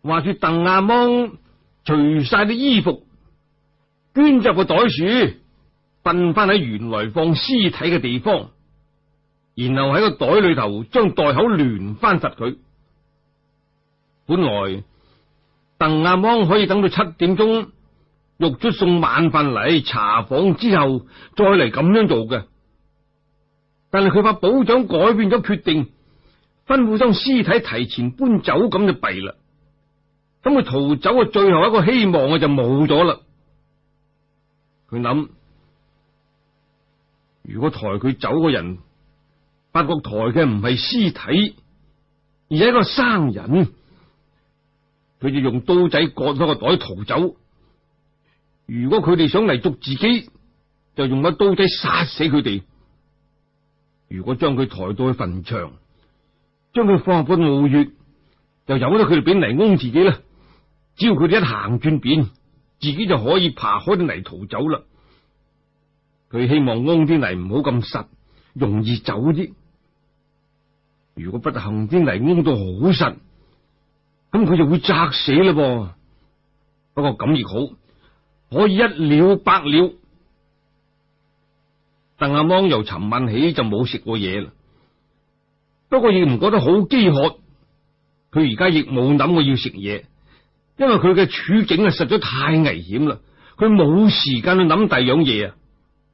話說鄧亞芒除晒啲衣服，捐入個袋處，瞓翻喺原來放屍體嘅地方，然後喺個袋裏頭將袋口聯翻實佢。本來鄧亞芒可以等到7點鐘，獄卒送晚飯嚟查訪之後再嚟咁樣做嘅，但係佢怕保長改變咗決定，吩咐將屍體提前搬走，咁就弊啦。咁佢逃走嘅最後一個希望就冇咗啦。佢諗，如果抬佢走嘅人發覺抬嘅唔係屍體，而係一個生人，佢就用刀仔割咗個袋逃走。如果佢哋想嚟捉自己，就用咗刀仔殺死佢哋。如果將佢抬到去墳場，將佢放入個墓穴，就由得佢哋俾泥翁自己啦。只要佢哋一行轉變，自己就可以爬開啲泥逃走啦。佢希望翁啲泥唔好咁實，容易走啲。如果不幸啲泥翁到好實，咁佢就會砸死啦噃。不過咁亦好，可以一了百了。鄧亞芒由尋晚起就冇食過嘢啦，不過亦唔覺得好飢渴。佢而家亦冇諗過要食嘢，因為佢嘅處境實在太危險啦，佢冇時間去諗第二樣嘢啊。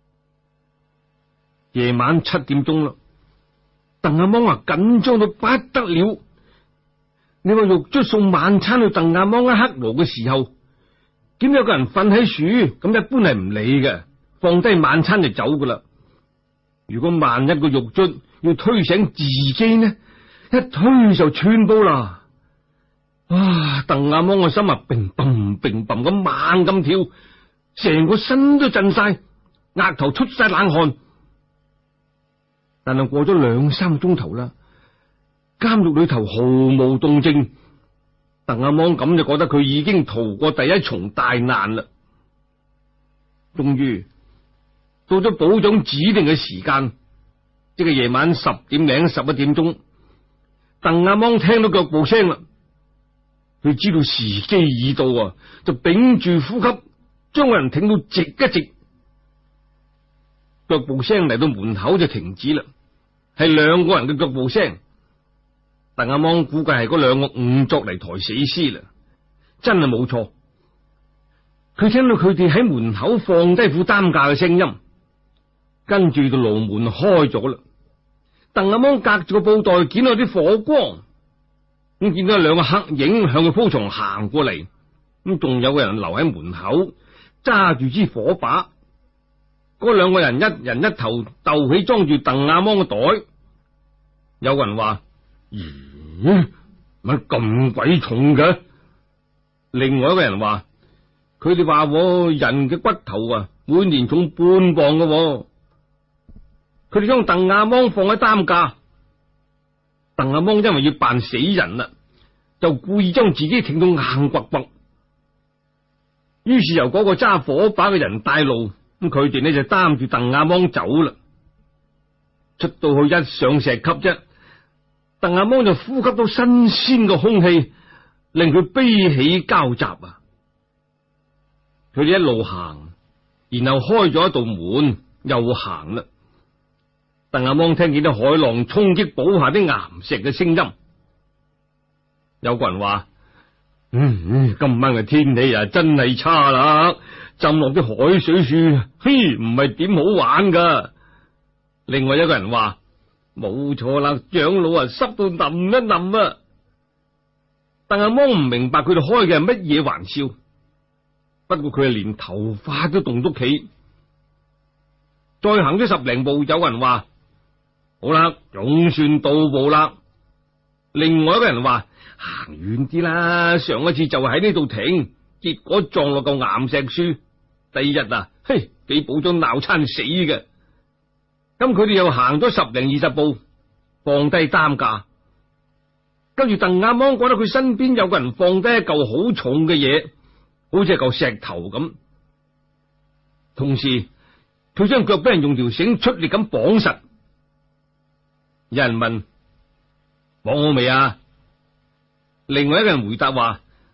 夜晚7點鐘啦，鄧亞芒話緊張到不得了。你話獄卒送晚餐去鄧亞芒一黑爐嘅時候，點有個人瞓喺樹？咁一般係唔理嘅，放低晚餐就走噶啦。如果萬一個獄卒要推醒自己呢，一推就穿煲啦。哇！鄧亞芒個心啊，乒乓乒乓咁猛咁跳，成個身都震晒，額頭出晒冷汗。但係過咗2、3個鐘頭啦，監獄裏頭毫無動靜。鄧亞芒咁就覺得佢已經逃過第一重大難啦。終於到咗保長指定嘅時間，即係夜晚10點零11點鐘，鄧亞芒聽到腳步聲啦。佢知道時機已到啊，就屏住呼吸，將個人挺到直一直。腳步聲嚟到門口就停止啦，係2個人嘅腳步聲。鄧亞芒估計係嗰2個仵作嚟抬死屍啦，真係冇錯。佢聽到佢哋喺門口放低副擔架嘅聲音，跟住個牢門開咗啦。鄧亞芒隔住個布袋見到啲火光，咁見到2個黑影向佢鋪床行過嚟，咁仲有個人留喺門口揸住支火把。嗰2個人一人一頭鬥起裝住鄧亞芒嘅袋。有個人話：咦，乜咁鬼重嘅？另外一個人話：佢哋話人嘅骨頭啊，每年重半磅嘅。佢哋將鄧亞芒放喺擔架。鄧亞芒因為要扮死人啦，就故意將自己挺到硬骨骨。於是由嗰個揸火把嘅人帶路，咁佢哋呢就擔住鄧亞芒走啦。出到去一上石級啫，鄧亞芒就呼吸到新鮮嘅空氣，令佢悲喜交集啊！佢哋一路行，然後開咗一道門，又行啦。鄧亞芒聽見啲海浪衝擊堡下啲岩石嘅聲音。有個人話：今晚嘅天氣啊，真係差啦，浸落啲海水處，唔係點好玩噶。另外一個人話：冇錯啦，長老啊，濕到冧一冧啊。鄧亞芒唔明白佢哋開嘅係乜嘢玩笑，不過佢係連頭髮都動得起。再行咗10零步，有個人話：好啦，總算到步啦。另外一個人話：行遠啲啦，上一次就喺呢度停，結果撞落嚿岩石樹。第2日啊，俾保長鬧餐死嘅。咁佢哋又行咗10零20步，放低擔架。跟住鄧亞芒覺得佢身邊有個人放低一嚿好重嘅嘢，好似係嚿石頭咁。同時，佢將腳俾人用條繩出力咁綁實。有人問：綁好未啊？另外一個人回答話：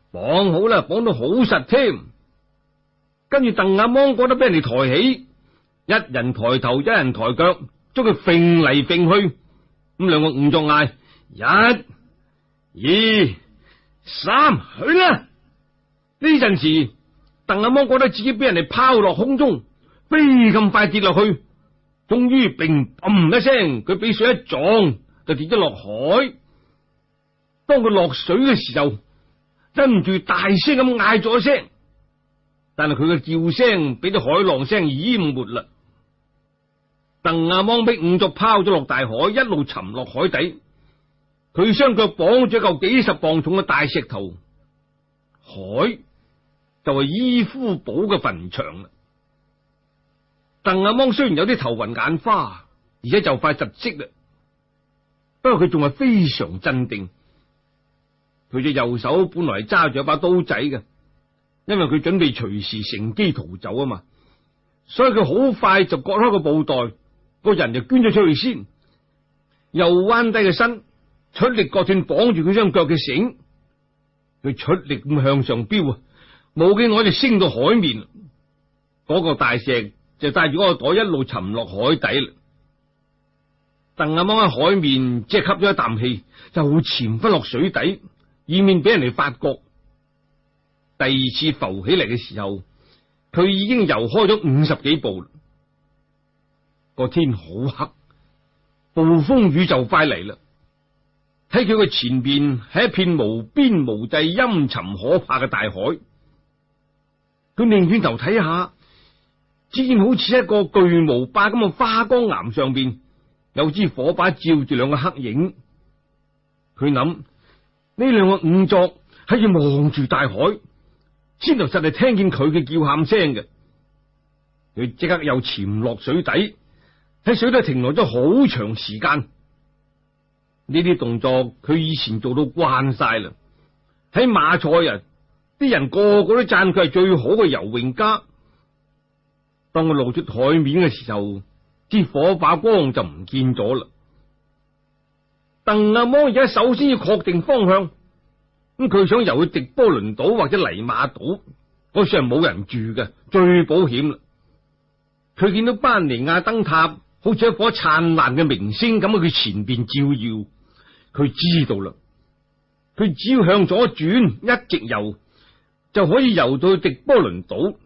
綁好啦，綁到好實添。跟住鄧亞芒覺得俾人哋抬起，一人抬頭，一人抬腳，將佢揈嚟揈去。咁兩個仵作嗌：一、二、三，去啦！呢陣時，鄧亞芒覺得自己俾人哋拋落空中，飛咁快跌落去，終於乒乓一聲，佢俾水一撞，就跌咗落海。當佢落水嘅時候，忍唔住大聲咁嗌咗一聲，但係佢嘅叫聲俾啲海浪聲淹沒啦。鄧亞芒俾仵作拋咗落大海，一路沉落海底。佢雙腳綁住一嚿幾十磅重嘅大石頭，海就係伊夫堡嘅墳場啦。鄧亞芒雖然有啲頭暈眼花，而且就快窒息啦，不過佢仲係非常鎮定。佢隻右手本來係揸住一把刀仔嘅，因為佢準備隨時乘機逃走啊嘛，所以佢好快就割開個布袋，個人就捐咗出去先，又彎低個身，出力割斷綁住佢雙腳嘅繩。佢出力咁向上飆啊，冇幾耐就升到海面，嗰個大石就帶住嗰個袋一路沉落海底啦。鄧亞芒喺海面即係吸咗一啖氣，就潛翻落水底，以免俾人哋發覺。第二次浮起嚟嘅時候，佢已經游開咗50幾步啦。個天好黑，暴風雨就快嚟啦。喺佢嘅前邊係一片無邊無際、陰沉可怕嘅大海。佢擰轉頭睇下，只見好似一個巨無霸咁嘅花崗岩上邊有支火把照住兩個黑影。佢諗呢兩個仵作係要望住大海，先頭實係聽見佢嘅叫喊聲嘅。佢即刻又潛落水底，喺水底停留咗好長時間。呢啲動作佢以前做到慣晒啦。喺馬賽啊，啲人個個都讚佢係最好嘅游泳家。當佢露出海面嘅時候，支火把光就唔見咗啦。鄧亞芒而家首先要確定方向，咁佢想游去迪波倫島或者黎馬島，嗰處係冇人住嘅，最保險啦。佢見到班尼亞燈塔好似一顆燦爛嘅明星咁喺佢前邊照耀，佢知道啦。佢只要向左轉，一直游就可以游到去迪波倫島。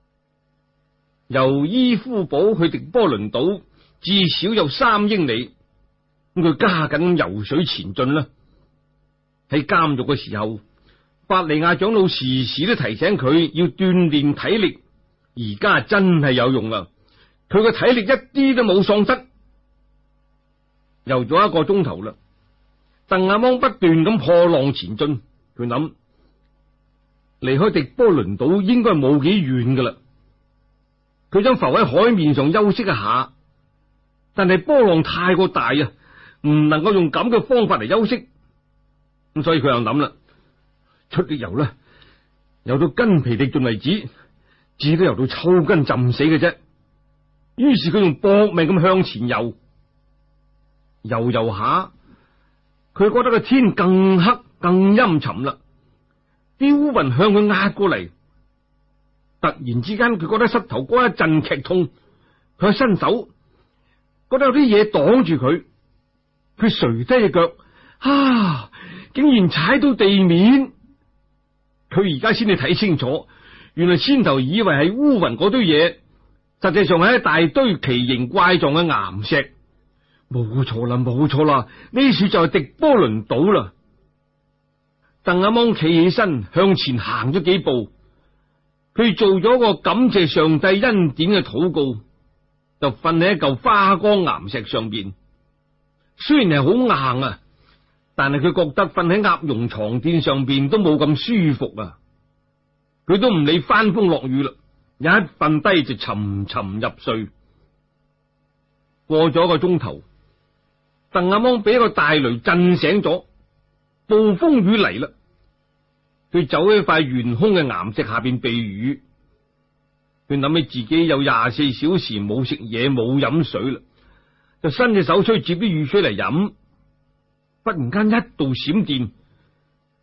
由伊夫堡去迪波倫島至少有3英里，咁佢加緊游水前進啦。喺監獄嘅時候，法利亞長老時時都提醒佢要鍛煉體力，而家真係有用啦。佢嘅體力一啲都冇喪失。游咗1個鐘頭啦，鄧亞芒不斷咁破浪前進。佢諗離開迪波倫島應該冇幾遠噶啦。佢想浮喺海面上休息一下，但係波浪太過大啊，唔能夠用咁嘅方法嚟休息。咁所以佢又諗啦，出力游啦，游到筋疲力盡為止，至多游到抽筋浸死嘅啫。於是佢用搏命咁向前游，游游下，佢覺得個天更黑更陰沉啦，啲烏雲向佢壓過嚟。突然之間，佢覺得膝頭哥一陣劇痛，佢伸手覺得有啲嘢擋住佢，佢垂低隻腳，竟然踩到地面。佢而家先至睇清楚，原來先頭以為係烏雲嗰堆嘢，實際上係一大堆奇形怪狀嘅岩石。冇錯啦，冇錯啦，呢處就係迪波倫島啦。鄧亞芒企起身向前行咗幾步，佢做咗個感謝上帝恩典嘅禱告，就瞓喺一嚿花崗岩石上邊。雖然係好硬啊，但係佢覺得瞓喺鴨絨床墊上邊都冇咁舒服啊。佢都唔理翻風落雨啦，一瞓低就沉沉入睡。過咗1個鐘頭，鄧亞芒俾一個大雷震醒咗，暴風雨嚟啦。佢走喺塊懸空嘅岩石下邊避雨。佢諗起自己有24小時冇食嘢冇飲水啦，就伸隻手出去接啲雨水嚟飲。忽然間一道閃電，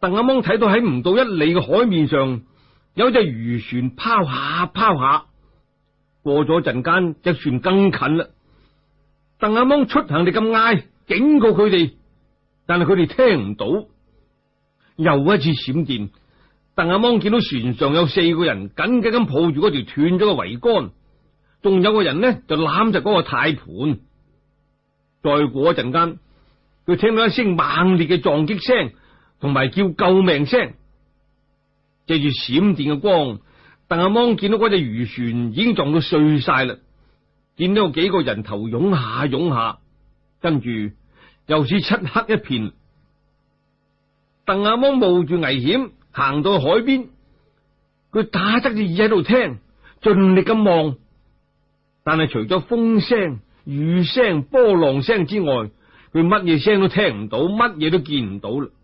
鄧阿芒睇到喺唔到1里嘅海面上有隻漁船拋下拋下，過咗陣間隻船更近啦。鄧阿芒出行力咁嗌警告佢哋，但係佢哋聽唔到。又一次閃電，鄧阿芒見到船上有4個人緊緊咁抱住嗰條斷咗嘅桅杆，仲有個人呢就攬着嗰個軚盤。再過一陣間，佢聽到一聲猛烈嘅撞擊聲，同埋叫救命聲。借住閃電嘅光，鄧阿芒見到嗰隻漁船已經撞到碎晒啦，見到有幾個人頭湧下湧下，跟住又是漆黑一片。鄧阿芒冒住危險行到海邊，佢打側隻耳喺度聽，盡力咁望，但係除咗風聲、雨聲、波浪聲之外，佢乜嘢聲都聽唔到，乜嘢都見唔到啦。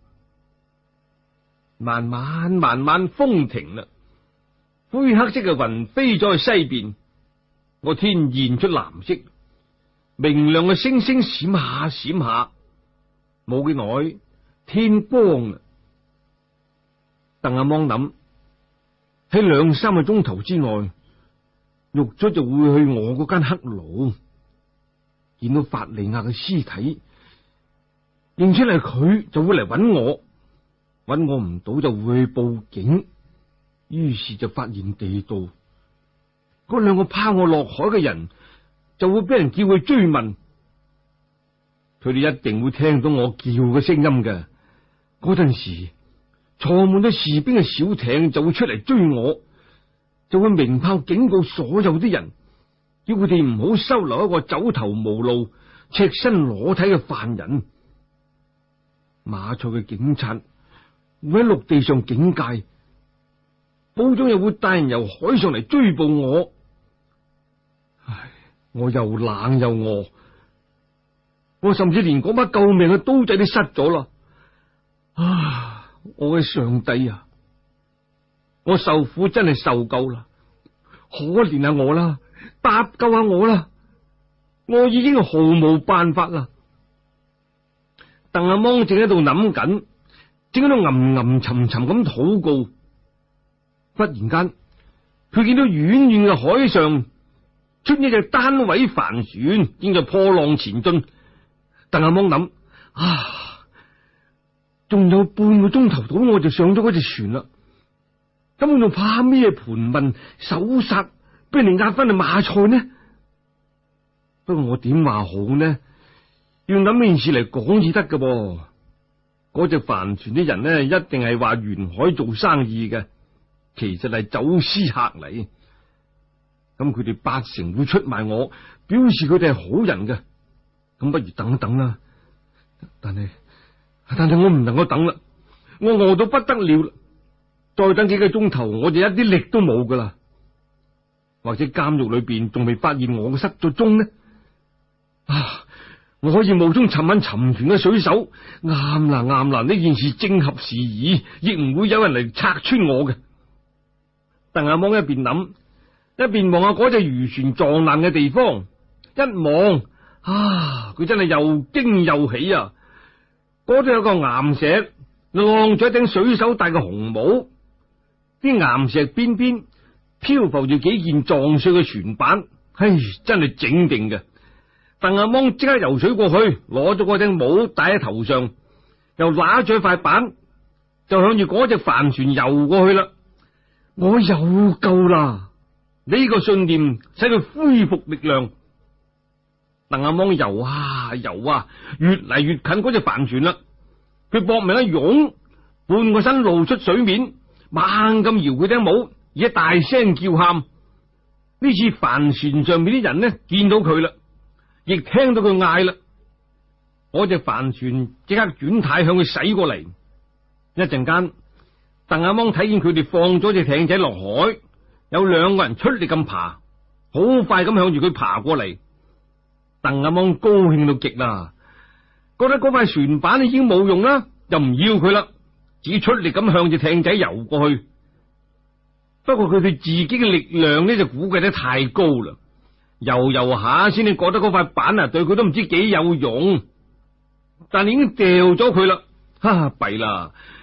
慢慢風停啦，灰黑色嘅雲飛咗去西邊，個天現出藍色，明亮嘅星星閃下閃下，冇幾耐天光啦。鄧阿芒諗，喺2、3個鐘頭之內，獄卒就會去我嗰間黑牢，見到法利亞嘅屍體，認出嚟佢就會嚟揾我唔到就會去報警，於是就發現地道，嗰2個拋我落海嘅人就會俾人叫去追問，佢哋一定會聽到我叫嘅聲音嘅。嗰陣時坐滿咗士兵嘅小艇就會出嚟追我，就會鳴炮警告所有啲人，叫佢哋唔好收留一個走投無路、赤身裸體嘅犯人。馬賽嘅警察會喺陸地上警戒，保長又會帶人由海上嚟追捕我。唉，我又冷又餓，我甚至連嗰把救命嘅刀仔都失咗啦。啊，我嘅上帝啊，我受苦真係受夠啦，可憐下我啦，搭救下我啦，我已經毫無辦法啦。鄧阿芒正喺度諗緊，正喺度吟吟沉沉咁禱告，忽然間佢見到遠遠嘅海上出一隻單桅帆船，正在破浪前進。鄧阿芒諗，仲有半個鐘頭到我就上咗嗰隻船啦，咁我仲怕咩盤問搜殺俾人押翻去馬賽呢？不過我點話好呢？要諗件事嚟講至得㗎噃。嗰隻帆船啲人呢，一定係話沿海做生意嘅，其實係走私客嚟。咁佢哋8成會出賣我，表示佢哋係好人嘅。咁不如等一等啦。但係我唔能夠等啦，我餓到不得了啦。再等幾個鐘頭，我就一啲力都冇噶啦。或者監獄裏邊仲未發現我失咗蹤呢？我可以冒充尋晚沉船嘅水手，啱啦，呢件事正合時宜，亦唔會有人嚟拆穿我嘅。鄧阿芒一邊諗，一邊望下嗰隻漁船撞爛嘅地方，一望，佢真係又驚又喜啊！嗰度有個岩石，晾咗一頂水手戴嘅紅帽，啲岩石邊邊漂浮住幾件撞碎嘅船板，真係整定嘅。鄧阿芒即刻游水過去，攞咗嗰頂帽戴喺頭上，又拿住塊板，就向住嗰隻帆船游過去啦。我有救啦！呢個信念使佢恢復力量。鄧阿芒游啊游啊，越嚟越近嗰隻帆船啦。佢搏命一湧，半個身露出水面，猛咁搖佢頂帽，而且大聲叫喊。呢次帆船上面啲人呢，見到佢啦，亦聽到佢嗌啦。嗰隻帆船即刻轉軚向佢駛過嚟。一陣間，鄧阿芒睇見佢哋放咗隻艇仔落海，有2個人出力咁爬，好快咁向住佢爬過嚟。鄧阿芒高興到極啦，覺得嗰塊船板已經冇用啦，就唔要佢啦，自己出力咁向隻艇仔游過去。不過佢對自己嘅力量呢，就估計得太高啦，游下先至覺得嗰塊板對佢都唔知幾有用，但已經掉咗佢啦。弊啦！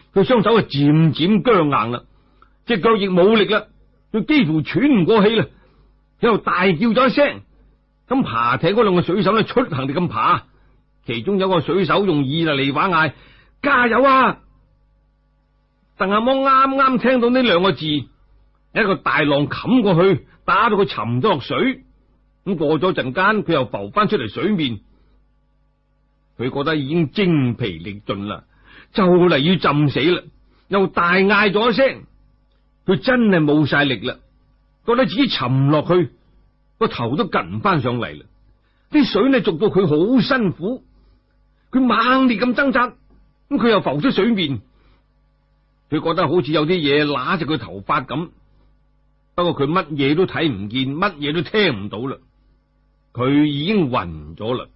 佢雙手啊漸漸僵硬啦，隻腳亦冇力啦，佢幾乎喘唔過氣啦，喺度大叫咗一聲。咁爬艇嗰兩個水手咧出行地咁爬，其中有個水手用意大利話嗌：加油啊！鄧阿芒啱啱聽到呢兩個字，一個大浪冚過去，打到佢沉咗落水。咁過咗陣間，佢又浮翻出嚟水面。佢覺得已經精疲力盡啦，就嚟要浸死啦，又大嗌咗一聲。佢真係冇晒力啦，覺得自己沉落去，個頭都趷唔翻上嚟啦。啲水呢，逐到佢好辛苦，佢猛烈咁掙扎，咁佢又浮出水面。佢覺得好似有啲嘢揦住佢頭髮咁，不過佢乜嘢都睇唔見，乜嘢都聽唔到啦。佢已經暈咗啦。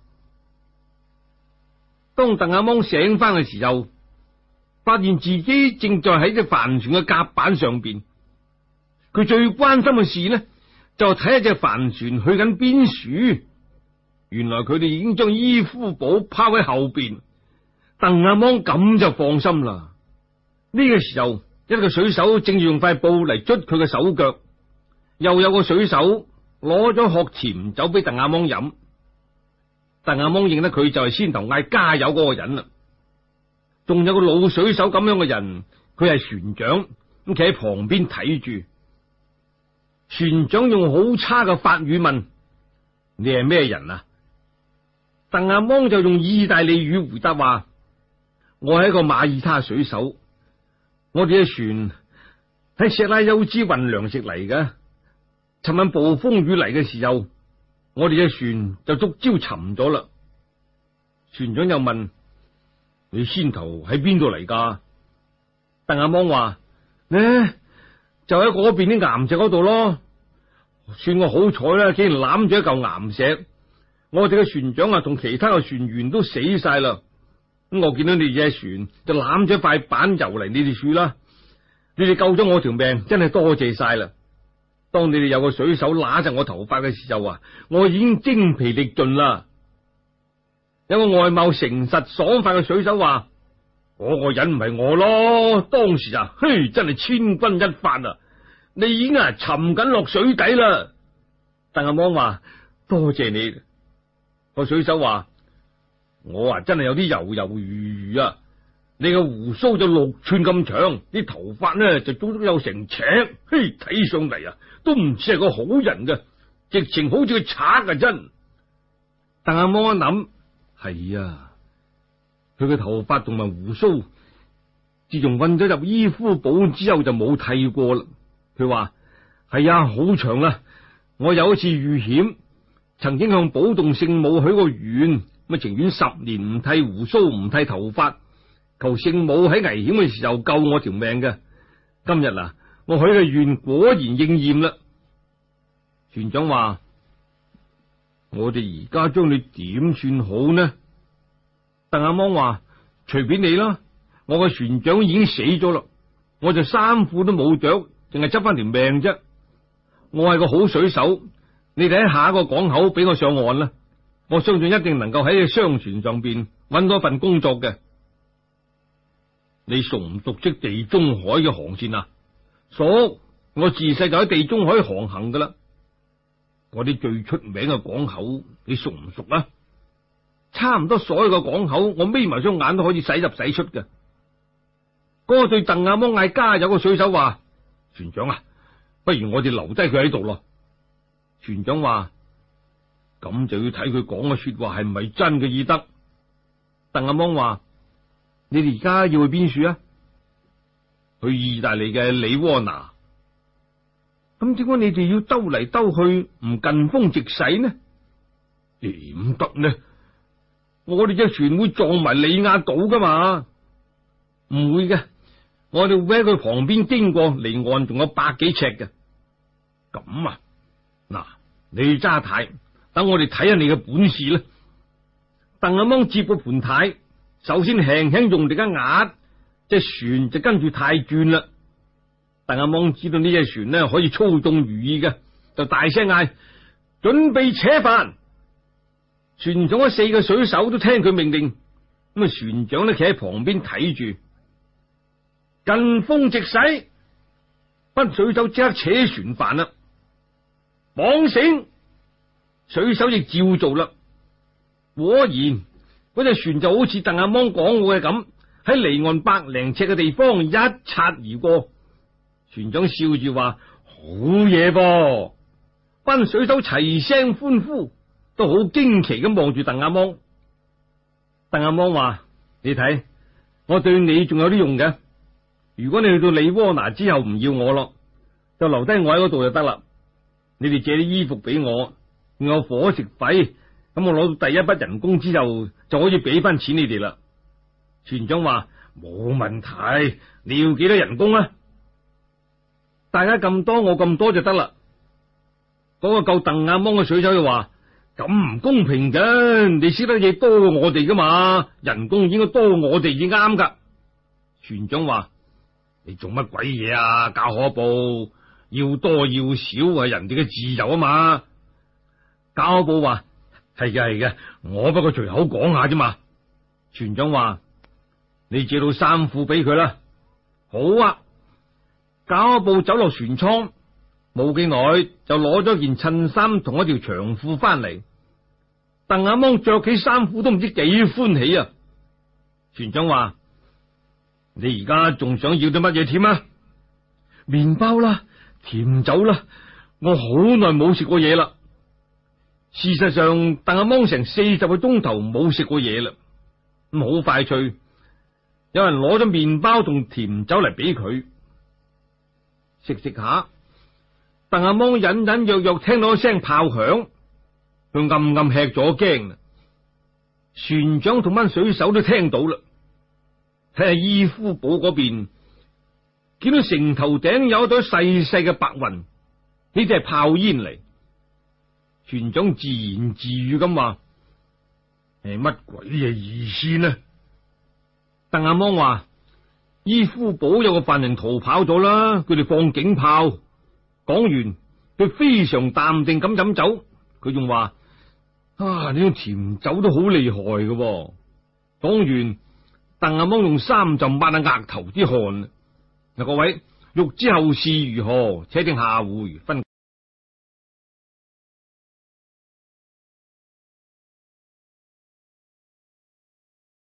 當鄧阿芒醒翻嘅時候，發現自己正在喺隻帆船嘅甲板上邊。佢最關心嘅事呢，就睇下隻帆船去緊邊處。原來佢哋已經將伊夫堡拋喺後邊。鄧阿芒咁就放心啦。呢個時候，一個水手正用塊布嚟捽佢嘅手腳，又有個水手攞咗殼甜酒俾鄧阿芒飲。鄧阿芒認得佢就係先頭嗌加油嗰個人啦。仲有個老水手咁樣嘅人，佢係船長，咁企喺旁邊睇住。船長用好差嘅法語問：你係咩人啊？鄧阿芒就用意大利語回答話：我係一個馬耳他水手。我哋嘅船喺錫拉休茲運糧食嚟嘅，尋晚暴風雨嚟嘅時候，我哋嘅船就觸礁沉咗啦。船長又問：你先頭喺邊度嚟噶？鄧阿芒話：呢就喺嗰邊啲岩石嗰度咯。算我好彩啦，竟然攬住一嚿岩石。我哋嘅船長啊，同其他嘅船員都死晒啦。咁我見到你哋隻船就攬咗一塊板游嚟你哋處啦。你哋救咗我條命，真係多謝晒啦。當你哋有個水手揦實我頭髮嘅時候啊，我已經精疲力盡啦。有個外貌誠實爽快嘅水手話：嗰個人唔係我咯。當時啊，嘿，真係千鈞一髮啊！你已經沉緊落水底啦。鄧阿芒話：多謝你。個水手話：我真係有啲猶猶豫豫啊。你嘅鬍鬚就6寸咁長，啲頭髮呢就足足有成尺，嘿，睇上嚟啊，都唔似係個好人嘅，直情好似個賊啊！真。鄧阿芒一諗，係啊，佢嘅頭髮同埋鬍鬚，自從運咗入伊夫堡之後就冇剃過啦。佢話：係啊，好長啦。我有一次遇險，曾經向保洞聖母許過願，咁情願10年唔剃鬍鬚唔剃頭髮，求聖母喺危險嘅時候救我條命嘅。今日啊，我許嘅願果然應驗啦。船長話：我哋而家將你點算好呢？鄧阿芒話：隨便你啦，我個船長已經死咗啦，我就衫褲都冇着，淨係執翻條命啫。我係個好水手，你哋喺下一個港口俾我上岸啦。我相信一定能夠喺商船上邊揾到一份工作嘅。你熟唔熟悉地中海嘅航線啊？熟，我自細就喺地中海航行噶啦。嗰啲最出名嘅港口，你熟唔熟啊？差唔多所有嘅港口，我眯埋雙眼都可以使入使出嘅。嗰個對鄧阿芒嗌加油嘅水手話：船長啊，不如我哋留低佢喺度咯。船長話：咁就要睇佢講嘅說話係唔係真嘅意得。鄧阿芒話：你哋而家要去邊處啊？去意大利嘅里窩拿。咁點解你哋要兜嚟兜去，唔近風直駛呢？點得呢？我哋隻船會撞埋里亞島噶嘛？唔會嘅，我哋會喺佢旁邊經過，離岸仲有100幾尺嘅。咁啊，嗱，你揸軚，等我哋睇下你嘅本事啦。鄧阿芒接個盤軚，首先輕輕用力一壓，隻船就跟住軚轉啦。鄧阿芒知道呢隻船呢可以操縱如意嘅，就大聲嗌：準備扯帆！船長嗰4個水手都聽佢命令，咁啊船長呢企喺旁邊睇住。 近風直駛，班水手即刻扯船帆啦，綁繩，水手亦照做啦。果然嗰隻船就好似鄧阿芒講嘅咁，喺離岸百零尺嘅地方一擦而過。船長笑住話：好嘢噃！班水手齊聲歡呼，都好驚奇咁望住鄧阿芒。鄧阿芒話：你睇，我對你仲有啲用嘅。如果你去到李窩拿之後唔要我咯，就留低我喺嗰度就得啦。你哋借啲衣服俾我，仲有伙食費，咁我攞到第一筆人工之後，就可以俾翻錢你哋啦。船長話：冇問題，你要幾多人工啊？大家咁多，我咁多就得啦。嗰個救鄧阿芒嘅水手就話：咁唔公平嘅，你識得嘢多過我哋噶嘛，人工應該多過我哋至啱噶。船長話：你做乜鬼嘢啊？教可部要多要少係人哋嘅自由啊嘛。教可部話：係嘅係嘅，我不過隨口講下啫嘛。船長話：你借到衫褲俾佢啦。好啊。教可部走落船艙，冇幾耐就攞咗件襯衫同一條長褲翻嚟。鄧阿芒着起衫褲都唔知幾歡喜啊。船長話：你而家仲想要啲乜嘢添啊？麵包啦，甜酒啦，我好耐冇食過嘢啦。事實上，鄧阿芒成40個鐘頭冇食過嘢啦。咁好快脆，有人攞咗麵包同甜酒嚟俾佢食食下。鄧阿芒隱隱約約聽到一聲炮響，佢暗暗吃咗驚啦。船長同班水手都聽到啦。睇下伊夫堡嗰邊，見到城頭頂有一朵細細嘅白雲，呢啲係炮煙嚟。船長自言自語咁話：係乜鬼嘅意思呢？鄧阿芒話：伊夫堡有個犯人逃跑咗啦，佢哋放警炮。講完，佢非常淡定咁飲酒。佢仲話：啊，呢種甜酒都好厲害嘅。講完，鄧阿芒用衫就抹下額頭啲汗。嗱，各位，欲知後事如何，且聽下回分。